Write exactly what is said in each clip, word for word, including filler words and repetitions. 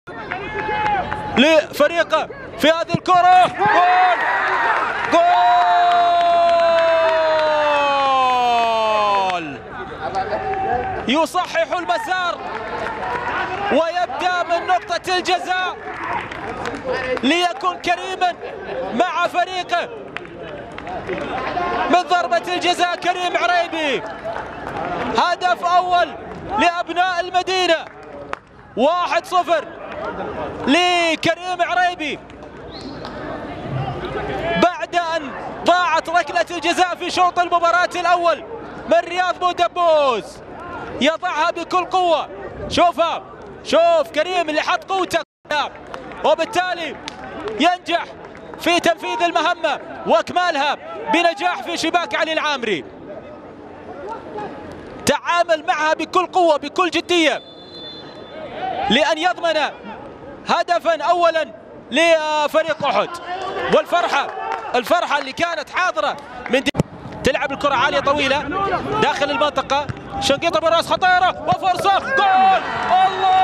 لفريقه في هذه الكرة. جول جول يصحح المسار ويبدأ من نقطة الجزاء ليكون كريما مع فريقه. من ضربة الجزاء كريم عريبي، هدف أول لأبناء المدينة. واحد صفر لكريم عريبي بعد أن ضاعت ركلة الجزاء في شوط المباراة الأول من رياض بودبوز. يضعها بكل قوة. شوفها، شوف كريم اللي حط قوته، وبالتالي ينجح في تنفيذ المهمة واكمالها بنجاح في شباك علي العامري. تعامل معها بكل قوة بكل جدية لأن يضمن هدفا أولا لفريق أحد. والفرحة الفرحة اللي كانت حاضرة من تلعب الكرة عالية طويلة داخل المنطقة. شنقيطة بالراس خطيرة وفرصة جول. الله،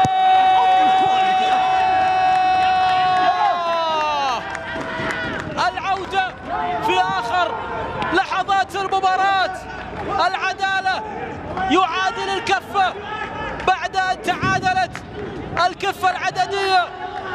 العودة في آخر لحظات المباراة. العدالة يعادل الكفة بعد أن تعادلت الكفة العددية.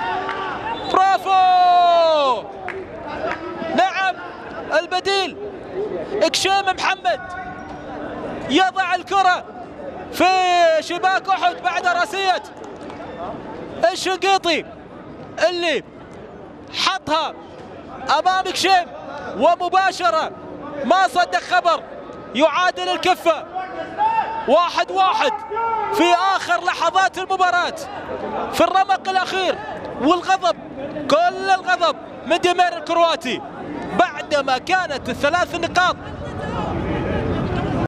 برافو. نعم، البديل كشيم محمد يضع الكرة في شباك أحد بعد راسية الشنقيطي اللي حطها أمام كشيم ومباشرة ما صدق خبر. يعادل الكفة واحد واحد في آخر لحظات المباراة في الرمق الأخير. والغضب، كل الغضب من ديمير الكرواتي بعدما كانت الثلاث نقاط